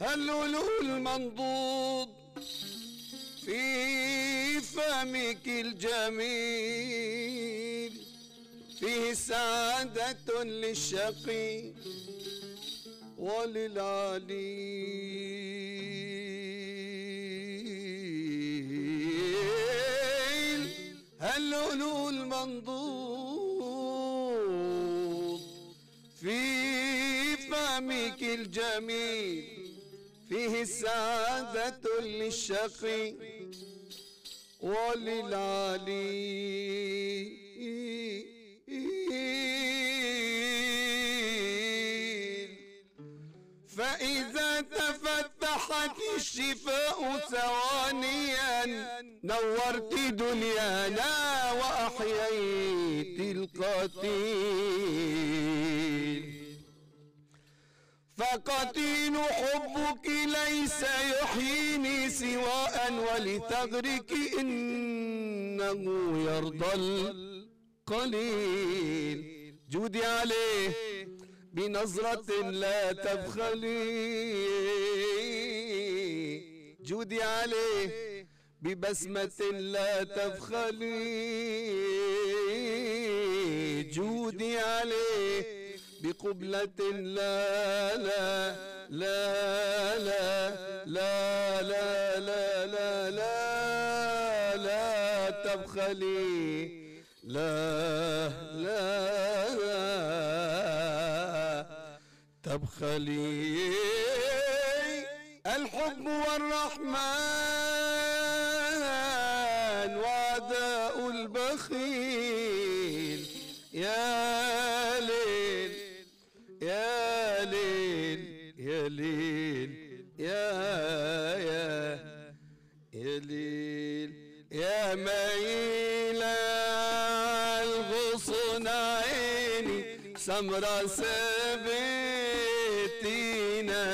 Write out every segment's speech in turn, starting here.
هاللؤلؤ المنضود في فمك الجميل فيه سعادة للشقي وللعليل. هاللؤلؤ المنضود في فمك الجميل فيه سعادة للشقي وللعليل. فإذا تفتحت الشفاء ثوانيا نورت دنيانا وأحييت القتيل. فقتيل حبك ليس يحييني سواء ولثغرك إنه يرضى القليل. جودي عليه بنظرة لا تبخلي، جودي عليه ببسمة لا تبخلي، جودي عليه بقبلة لا لا لا لا لا لا لا لا لا لا تبخلي، لا لا تبخلي. الحب والرحمن وعداء البخيل. يا ليل يا ليل يا ليل يا ليل يا ميلة الغصن عيني سمرة سبتينا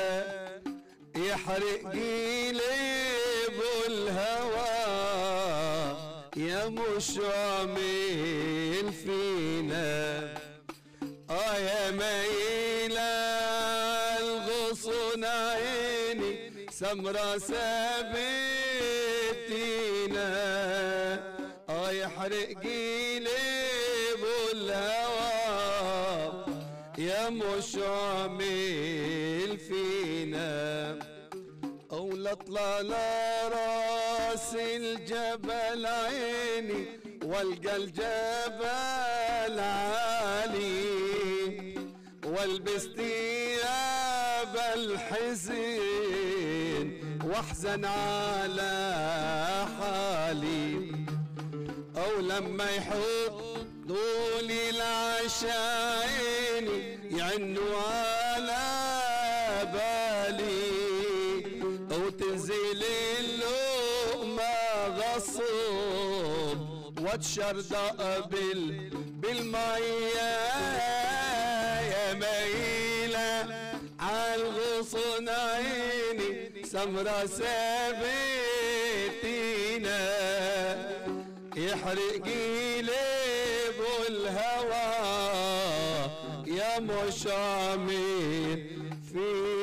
يحرق جليب الهوى يا مش عامل فينا. يا ميلة الغصن عيني سمرة سبتينا يحرق جليب الهوى يا مش عامل فينا. أولى اطلع لراس الجبل عيني والقى الجبل عالي والبس ثياب الحزن واحزن على حالي. أو لما يحطوا لي العشايني يعنوا على بالي أو تنزل اللقمة غصب واتشردق بالمية. يا ميلة عالغصن عيني سمرة سابتينا يحرق جليب الهوى يا مش عامل فينا.